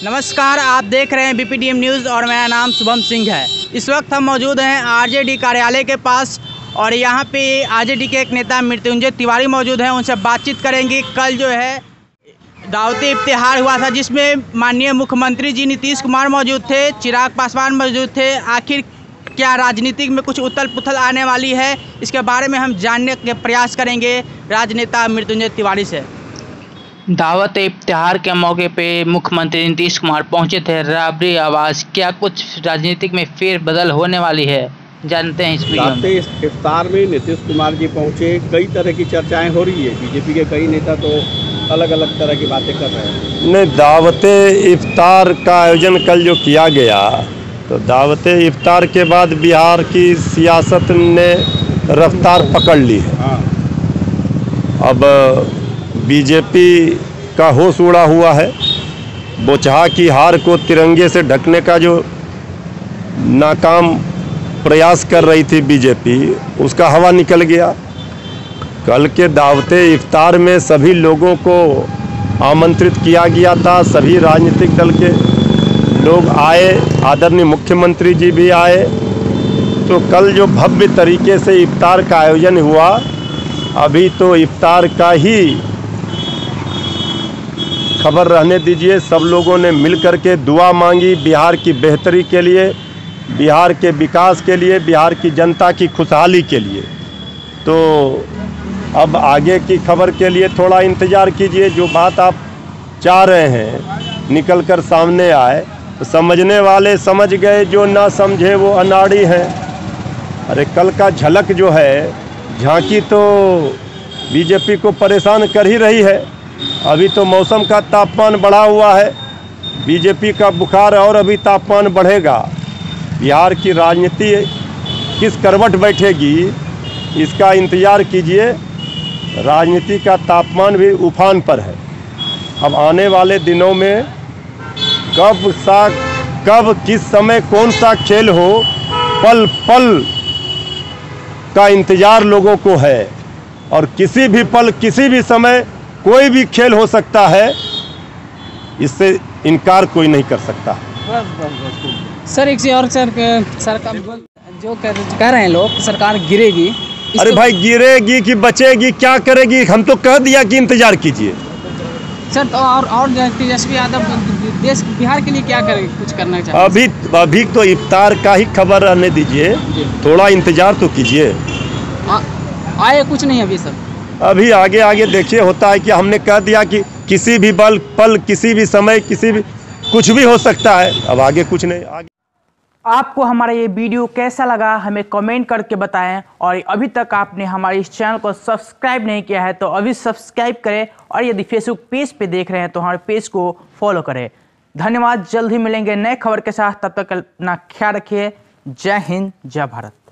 नमस्कार, आप देख रहे हैं बीपीडीएम न्यूज़ और मेरा नाम शुभम सिंह है। इस वक्त हम मौजूद हैं आरजेडी कार्यालय के पास और यहाँ पे आरजेडी के एक नेता मृत्युंजय तिवारी मौजूद हैं। उनसे बातचीत करेंगे। कल जो है दावती इफ्तिहार हुआ था जिसमें माननीय मुख्यमंत्री जी नीतीश कुमार मौजूद थे, चिराग पासवान मौजूद थे। आखिर क्या राजनीतिक में कुछ उथल पुथल आने वाली है, इसके बारे में हम जानने के प्रयास करेंगे राजनेता मृत्युंजय तिवारी से। दावत इफ्तिहार के मौके पे मुख्यमंत्री नीतीश कुमार पहुंचे थे राबरी आवास। क्या कुछ राजनीतिक में फेरबदल होने वाली है, जानते हैं इस वीडियो में। इफ्तार में नीतीश कुमार जी पहुंचे, कई तरह की चर्चाएं हो रही है। बीजेपी के कई नेता तो अलग अलग तरह की बातें कर रहे हैं। नहीं, दावत इफ्तार का आयोजन कल जो किया गया, तो दावत इफ्तार के बाद बिहार की सियासत ने रफ्तार पकड़ ली है। अब बीजेपी का होश उड़ा हुआ है। बोचहा की हार को तिरंगे से ढकने का जो नाकाम प्रयास कर रही थी बीजेपी, उसका हवा निकल गया। कल के दावत इफ्तार में सभी लोगों को आमंत्रित किया गया था, सभी राजनीतिक दल के लोग आए, आदरणीय मुख्यमंत्री जी भी आए। तो कल जो भव्य तरीके से इफ्तार का आयोजन हुआ, अभी तो इफ्तार का ही खबर रहने दीजिए। सब लोगों ने मिलकर के दुआ मांगी बिहार की बेहतरी के लिए, बिहार के विकास के लिए, बिहार की जनता की खुशहाली के लिए। तो अब आगे की खबर के लिए थोड़ा इंतज़ार कीजिए। जो बात आप चाह रहे हैं निकल कर सामने आए तो समझने वाले समझ गए, जो ना समझे वो अनाड़ी हैं। अरे कल का झलक जो है, झांकी तो बीजेपी को परेशान कर ही रही है। अभी तो मौसम का तापमान बढ़ा हुआ है, बीजेपी का बुखार और अभी तापमान बढ़ेगा। बिहार की राजनीति किस करवट बैठेगी, इसका इंतज़ार कीजिए। राजनीति का तापमान भी उफान पर है। अब आने वाले दिनों में कब किस समय कौन सा खेल हो, पल पल का इंतज़ार लोगों को है। और किसी भी पल, किसी भी समय कोई भी खेल हो सकता है, इससे इनकार कोई नहीं कर सकता। सर एक और सरकार जो कह रहे हैं लोग, सरकार गिरेगी। अरे भाई, गिरेगी कि बचेगी, क्या करेगी? हम तो कह दिया कि इंतजार कीजिए सर। तो और तेजस्वी यादव देश बिहार के लिए क्या करेंगे, कुछ करना चाहिए? अभी तो इफ्तार का ही खबर रहने दीजिए, थोड़ा इंतजार तो कीजिए। आए कुछ नहीं अभी सर, अभी आगे देखिए। होता है कि हमने कह दिया कि किसी भी पल, किसी भी समय, कुछ भी हो सकता है। अब आगे कुछ नहीं। आगे आपको हमारा ये वीडियो कैसा लगा हमें कमेंट करके बताएं। और अभी तक आपने हमारे इस चैनल को सब्सक्राइब नहीं किया है तो अभी सब्सक्राइब करें। और यदि फेसबुक पेज पे देख रहे हैं तो हमारे पेज को फॉलो करें। धन्यवाद। जल्द ही मिलेंगे नए खबर के साथ, तब तक अपना ख्याल रखिए। जय हिंद, जय भारत।